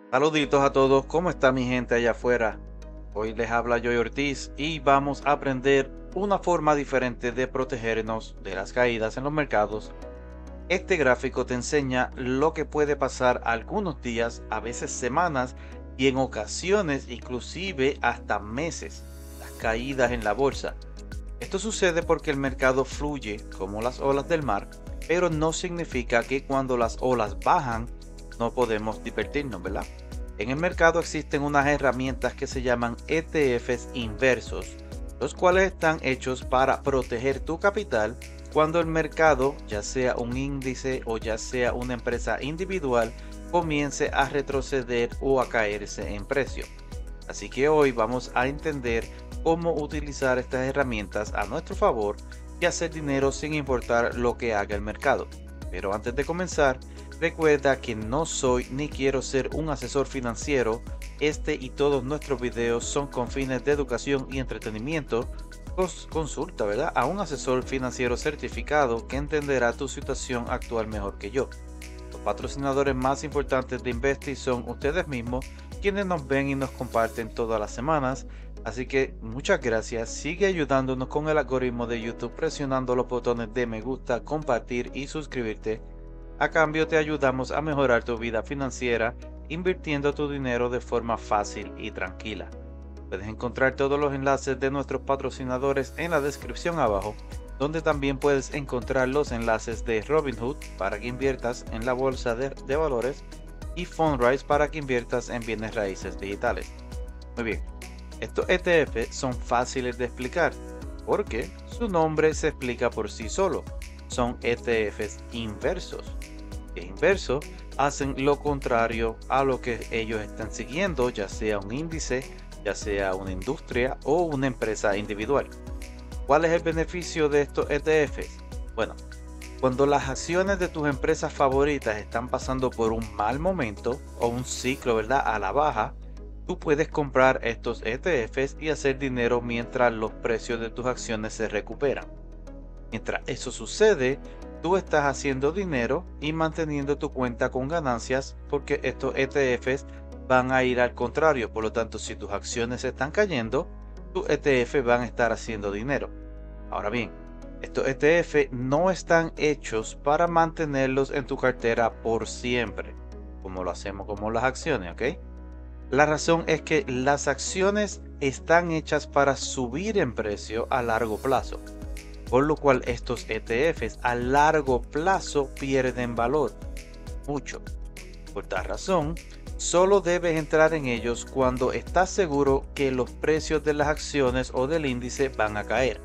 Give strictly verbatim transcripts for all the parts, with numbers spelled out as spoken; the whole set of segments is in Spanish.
Saluditos a todos, ¿cómo está mi gente allá afuera? Hoy les habla Joy Ortiz y vamos a aprender una forma diferente de protegernos de las caídas en los mercados. Este gráfico te enseña lo que puede pasar algunos días, a veces semanas y en ocasiones inclusive hasta meses, las caídas en la bolsa. Esto sucede porque el mercado fluye como las olas del mar, pero no significa que cuando las olas bajan no podemos divertirnos, ¿verdad? En el mercado existen unas herramientas que se llaman E T Fs inversos, los cuales están hechos para proteger tu capital cuando el mercado, ya sea un índice o ya sea una empresa individual, comience a retroceder o a caerse en precio. Así que hoy vamos a entender cómo utilizar estas herramientas a nuestro favor y hacer dinero sin importar lo que haga el mercado. Pero antes de comenzar, recuerda que no soy ni quiero ser un asesor financiero. Este y todos nuestros videos son con fines de educación y entretenimiento. Consulta, ¿verdad?, a un asesor financiero certificado que entenderá tu situación actual mejor que yo. Los patrocinadores más importantes de Investi son ustedes mismos, quienes nos ven y nos comparten todas las semanas. Así que muchas gracias, sigue ayudándonos con el algoritmo de YouTube presionando los botones de me gusta, compartir y suscribirte. A cambio te ayudamos a mejorar tu vida financiera invirtiendo tu dinero de forma fácil y tranquila. Puedes encontrar todos los enlaces de nuestros patrocinadores en la descripción abajo, donde también puedes encontrar los enlaces de Robinhood para que inviertas en la bolsa de, de valores y Fundrise para que inviertas en bienes raíces digitales. Muy bien, estos E T F son fáciles de explicar porque su nombre se explica por sí solo. Son E T Fs inversos. E inverso hacen lo contrario a lo que ellos están siguiendo, ya sea un índice, ya sea una industria o una empresa individual. ¿Cuál es el beneficio de estos E T Fs? Bueno, cuando las acciones de tus empresas favoritas están pasando por un mal momento o un ciclo, ¿verdad?, a la baja, tú puedes comprar estos E T Fs y hacer dinero mientras los precios de tus acciones se recuperan. Mientras eso sucede, tú estás haciendo dinero y manteniendo tu cuenta con ganancias porque estos E T Fs van a ir al contrario. Por lo tanto, si tus acciones están cayendo, tus E T F van a estar haciendo dinero. Ahora bien, estos E T F no están hechos para mantenerlos en tu cartera por siempre, como lo hacemos con las acciones, ¿ok? La razón es que las acciones están hechas para subir en precio a largo plazo, por lo cual estos E T Fs a largo plazo pierden valor, mucho. Por tal razón, solo debes entrar en ellos cuando estás seguro que los precios de las acciones o del índice van a caer.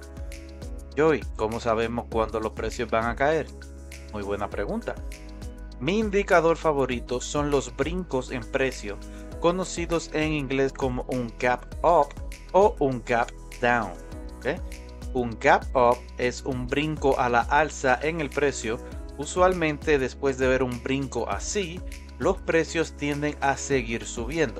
Joy, ¿cómo sabemos cuándo los precios van a caer? Muy buena pregunta. Mi indicador favorito son los brincos en precio, conocidos en inglés como un gap up o un gap down. ¿Okay? Un gap up es un brinco a la alza en el precio. Usualmente después de ver un brinco así, los precios tienden a seguir subiendo.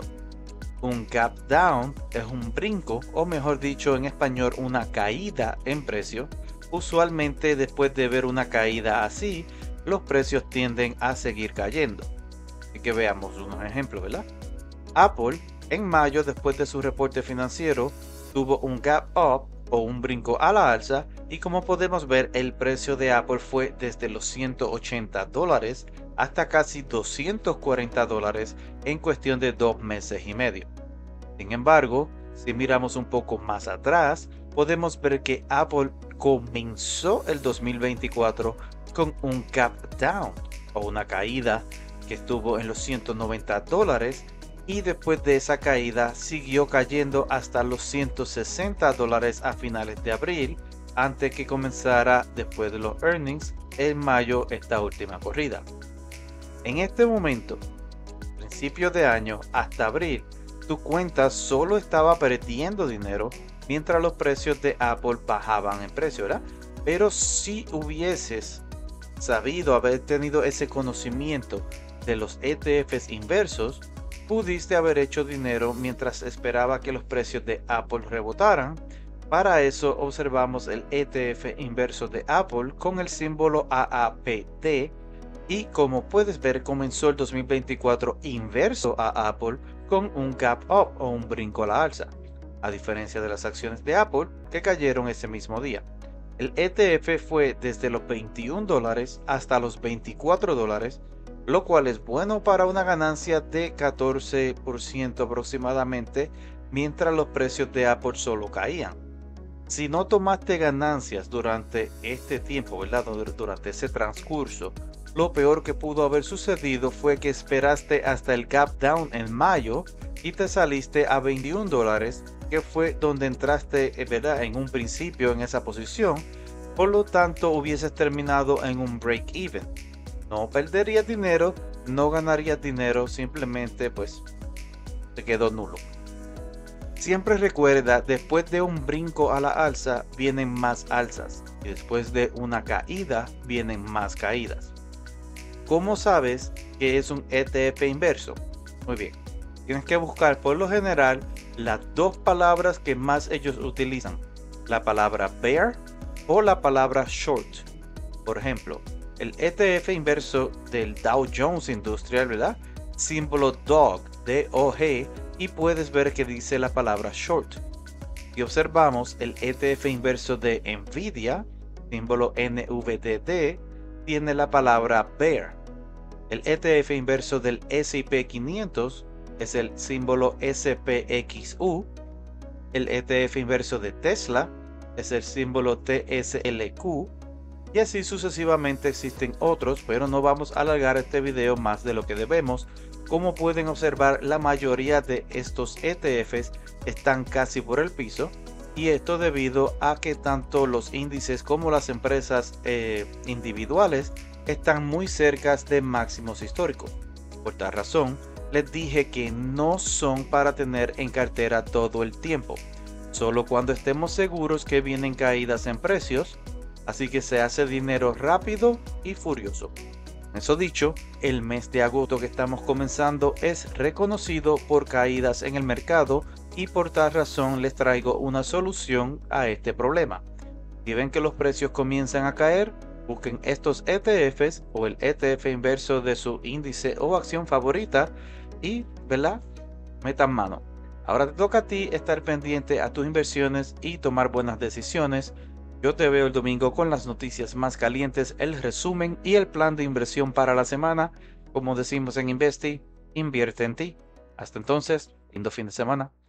Un gap down es un brinco, o mejor dicho en español, una caída en precio. Usualmente después de ver una caída así, los precios tienden a seguir cayendo. Así que veamos unos ejemplos, ¿verdad? Apple en mayo, después de su reporte financiero, tuvo un gap up o un brinco a la alza, y como podemos ver, el precio de Apple fue desde los ciento ochenta dólares hasta casi doscientos cuarenta dólares en cuestión de dos meses y medio. Sin embargo, si miramos un poco más atrás, podemos ver que Apple comenzó el dos mil veinticuatro con un gap down o una caída que estuvo en los ciento noventa dólares, y después de esa caída siguió cayendo hasta los ciento sesenta dólares a finales de abril, antes que comenzara después de los earnings en mayo esta última corrida. En este momento, principio de año hasta abril, tu cuenta solo estaba perdiendo dinero mientras los precios de Apple bajaban en precio, ¿verdad? Pero si hubieses sabido, haber tenido ese conocimiento de los E T Fs inversos, pudiste haber hecho dinero mientras esperaba que los precios de Apple rebotaran. Para eso observamos el E T F inverso de Apple con el símbolo A A P T y como puedes ver comenzó el dos mil veinticuatro inverso a Apple con un gap up o un brinco a la alza, a diferencia de las acciones de Apple que cayeron ese mismo día. El E T F fue desde los veintiún dólares hasta los veinticuatro dólares, lo cual es bueno para una ganancia de catorce por ciento aproximadamente, mientras los precios de Apple solo caían. Si no tomaste ganancias durante este tiempo, ¿verdad? Durante ese transcurso, lo peor que pudo haber sucedido fue que esperaste hasta el gap down en mayo y te saliste a veintiún dólares, que fue donde entraste, ¿verdad?, en un principio en esa posición. Por lo tanto, hubieses terminado en un break even. No perderías dinero, no ganarías dinero, simplemente pues te quedó nulo. Siempre recuerda, después de un brinco a la alza vienen más alzas y después de una caída vienen más caídas. ¿Cómo sabes que es un E T F inverso? Muy bien, tienes que buscar por lo general las dos palabras que más ellos utilizan, la palabra bear o la palabra short. Por ejemplo, el E T F inverso del Dow Jones Industrial, ¿verdad? Símbolo D O G, D O G, y puedes ver que dice la palabra short. Si observamos el E T F inverso de Nvidia, símbolo N V D D, tiene la palabra bear. El E T F inverso del S y P quinientos es el símbolo S P X U. El E T F inverso de Tesla es el símbolo T S L Q. Y así sucesivamente existen otros, pero no vamos a alargar este video más de lo que debemos. Como pueden observar, la mayoría de estos E T Fs están casi por el piso, y esto debido a que tanto los índices como las empresas eh, individuales están muy cerca de máximos históricos. Por tal razón, les dije que no son para tener en cartera todo el tiempo, solo cuando estemos seguros que vienen caídas en precios, así que se hace dinero rápido y furioso. Eso dicho, el mes de agosto que estamos comenzando es reconocido por caídas en el mercado y por tal razón les traigo una solución a este problema. Si ven que los precios comienzan a caer, busquen estos E T Fs o el E T F inverso de su índice o acción favorita y, ¿verdad?, metan mano. Ahora te toca a ti estar pendiente a tus inversiones y tomar buenas decisiones. Yo te veo el domingo con las noticias más calientes, el resumen y el plan de inversión para la semana. Como decimos en Investi, invierte en ti. Hasta entonces, lindo fin de semana.